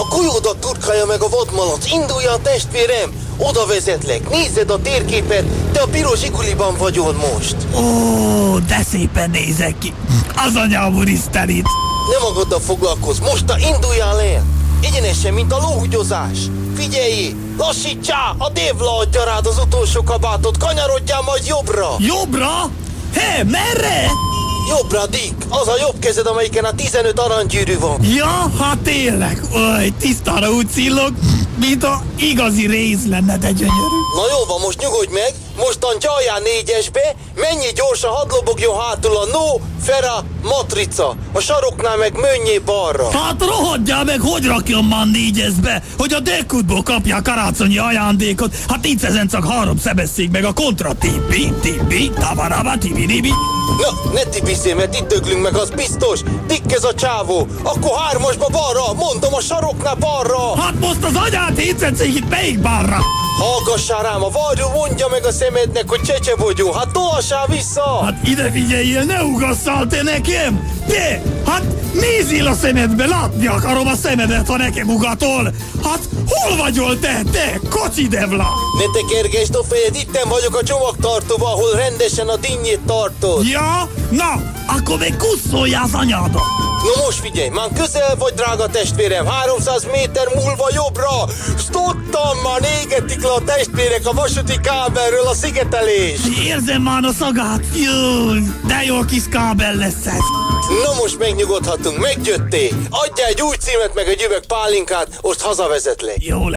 A golyódat turkálja meg a vadmalac. Indulj a testvérem! Oda vezetlek. Nézed a térképet, te a piros iguliban vagyol most. Ó, de szépen nézek ki. Az anyám úrisztenit. Nem magaddal foglalkozz, mosta induljál el! Egyenesen, mint a lóhúgyozás! Figyelj! Lassítsál! A dévla adja rád az utolsó kabátot, kanyarodjál majd jobbra! Jobbra? Hé, merre? Jobbra, Dick! Az a jobb kezed, amelyiken a 15 aranygyűrű van! Ja, hát tényleg. Oly, tisztára úgy szillog, mint a igazi rész lenne, de gyönyörű. Na jó van, most nyugodj meg! Mostan csaljál 4-esbe, menjél gyorsan, hadd lobogjon hátul a No, Fera, Matrica. A saroknál meg menjél balra. Hát rohadjál meg, hogy rakjam már 4-be, hogy a Dekutból kapják karácsonyi ajándékot. Hát így ezen csak 3 szebesszék meg a kontra tibi, tavaraba, tibi. Na, ne tibiszél, mert itt döglünk meg, az biztos. Dick ez a csávó. Akkor 3-asba balra, mondom a saroknál balra. Hát most az anyát hétszetszék itt melyik balra? Hallgassál rám, a varjú mondja meg a szemednek, hogy csecsebogyó. Hát tolassál vissza! Hát ide figyeljél, ne ugasszál te nekem! Te! Hát nézzél a szemedbe, látni akarom a szemedet, ha nekem ugatol! Hát hol vagyol te, kocsidevla? Ne tekergesd a fejed, itten vagyok a csomagtartóban, ahol rendesen a dinnyét tartod. Ja? Na, akkor még kusszoljál az anyádat! No most figyelj, már közel vagy, drága testvérem, 300 méter múlva jobbra! Sztottam, már égetik le a testvérek a vasúti kábelről a szigetelés! Érzem már a szagát, jaj, de jó kis kábel lesz ez! Na most megnyugodhatunk, meggyöttél! Adjál egy új címet meg egy üveg pálinkát, most hazavezetlek! Jó